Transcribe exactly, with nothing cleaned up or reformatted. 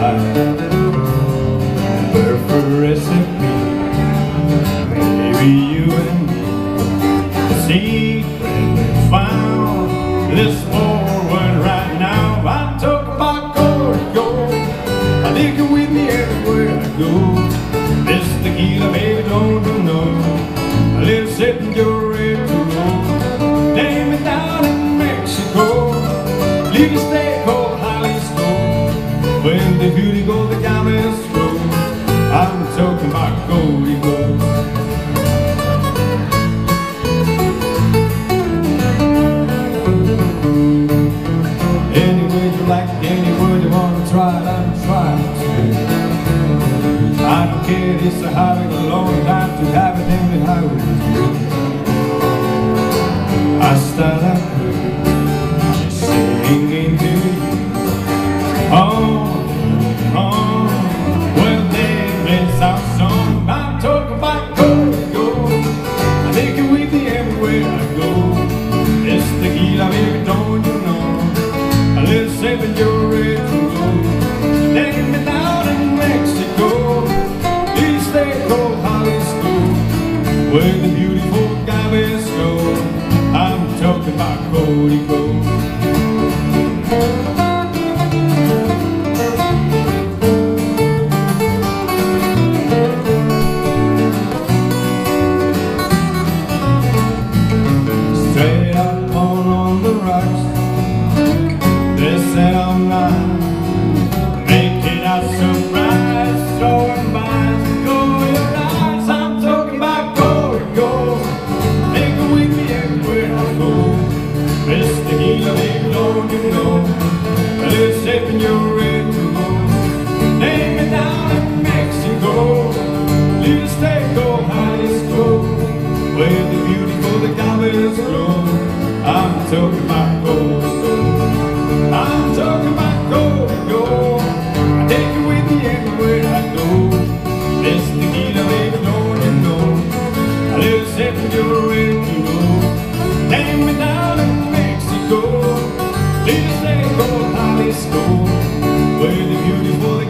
life. Perfect recipe, maybe you and me. The secret we found this forward right now. I'm talking about gold, gold. I take it with me everywhere I go. This tequila, baby, don't you know? A little sip and you're ready to roll. Take me down in Mexico, leave you stay cold, Jalisco. When the beauty goes, the diamonds flow. I'm talking about Goldie Gold. Any way you like, any word you wanna try, I'm trying to. I don't care, it's a having a long time to have it in the highway. Hasta la cruz, singing to you. Oh, oh, well then let's our song. I'm talking about Goldie Gold. I take it with me everywhere I go. This tequila, baby, don't you know? A little sip and you're ready to go. Take me down in Mexico, please stay cold, Jalisco, where the beautiful agaves go. I'm talking about Goldie Gold. Straight up on, on the rocks, they said I'm not making a surprise, throwing mines and go your eyes. I'm talking about Goldie Gold. Take it with me everywhere I go. This tequila, baby, don't you know? A little sip and you're ready to go. Take me down in Mexico, little stay cold, Jalisco, where the beautiful agaves grow. I'm talking about gold, gold. I'm talking about Goldie Gold. I take it with me everywhere I go. This tequila, baby, don't you know? A little sip and you're ready to go. Take me down in Mexico, please stay cold, Jalisco, where the beautiful